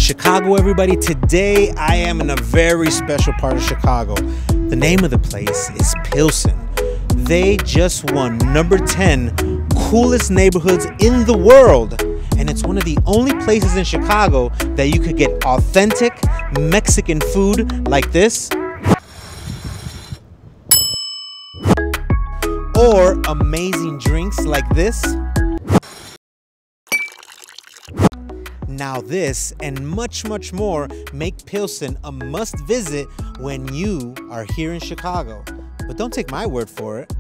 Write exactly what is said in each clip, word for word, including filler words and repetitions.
Chicago, everybody. Today I am in a very special part of Chicago. The name of the place is Pilsen. They just won number ten coolest neighborhoods in the world. And it's one of the only places in Chicago that you could get authentic Mexican food like this, or amazing drinks like this. Now this and much, much more make Pilsen a must visit when you are here in Chicago. But don't take my word for it.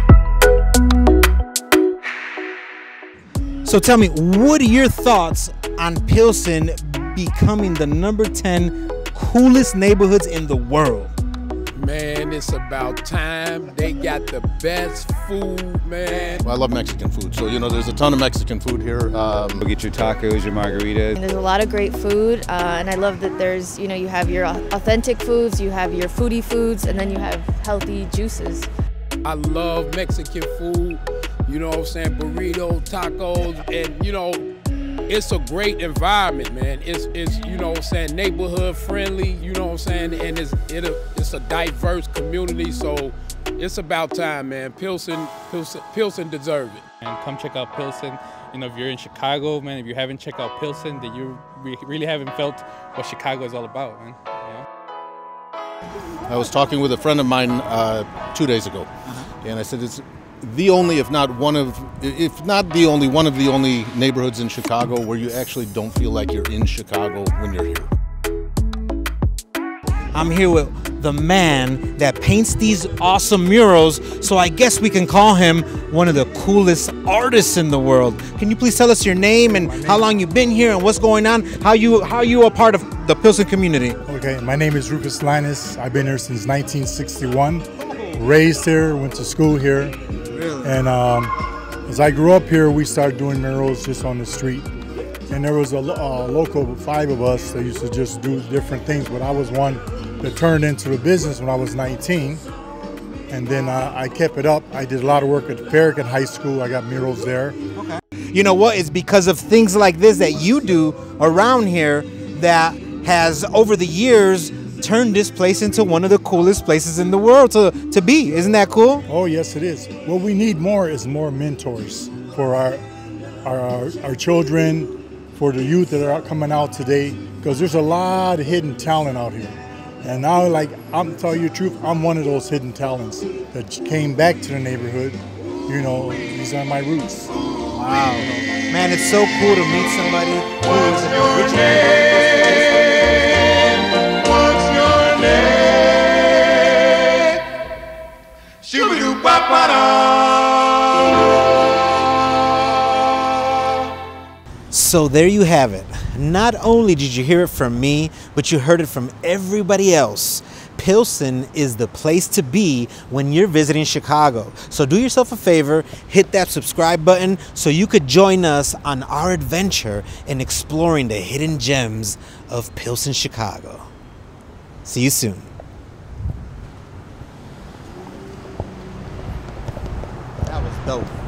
So tell me, what are your thoughts on Pilsen becoming the number ten coolest neighborhoods in the world? Man, it's about time. They got the best food, man. Well, I love Mexican food, so you know there's a ton of Mexican food here. Um, Go get your tacos, your margaritas. And there's a lot of great food, uh, and I love that there's, you know, you have your authentic foods, you have your foodie foods, and then you have healthy juices. I love Mexican food, you know what I'm saying, burritos, tacos, and you know, it's a great environment, man. It's, it's you know what I'm saying, neighborhood friendly, you know what I'm saying, and it's, it, it's a diverse community, so it's about time, man. Pilsen, Pilsen, Pilsen deserve it. And come check out Pilsen. You know, if you're in Chicago, man, if you haven't checked out Pilsen, then you re really haven't felt what Chicago is all about, man. Yeah. I was talking with a friend of mine uh, two days ago, uh-huh. and I said it's the only, if not one of, if not the only, one of the only neighborhoods in Chicago where you actually don't feel like you're in Chicago when you're here. I'm here with the man that paints these awesome murals, so I guess we can call him one of the coolest artists in the world. Can you please tell us your name and how long you've been here and what's going on? How you how you are part of the Pilsen community? Okay, my name is Rufus Linus. I've been here since nineteen sixty-one. Raised here, went to school here. Really? And um, as I grew up here, we started doing murals just on the street. And there was a, a local five of us that used to just do different things, but I was one that turned into the business when I was nineteen. And then uh, I kept it up. I did a lot of work at Farragut High School. I got murals there. Okay. You know what? It's because of things like this that you do around here that has, over the years, turned this place into one of the coolest places in the world to, to be. Isn't that cool? Oh, yes, it is. What we need more is more mentors for our, our, our, our children, for the youth that are coming out today, because there's a lot of hidden talent out here. And now, like, I'm telling you the truth, I'm one of those hidden talents that came back to the neighborhood. You know, these are my roots. Wow. Man, it's so cool to meet somebody who is an original. So there you have it. Not only did you hear it from me, but you heard it from everybody else. Pilsen is the place to be when you're visiting Chicago. So do yourself a favor, hit that subscribe button so you could join us on our adventure in exploring the hidden gems of Pilsen, Chicago. See you soon. That was dope.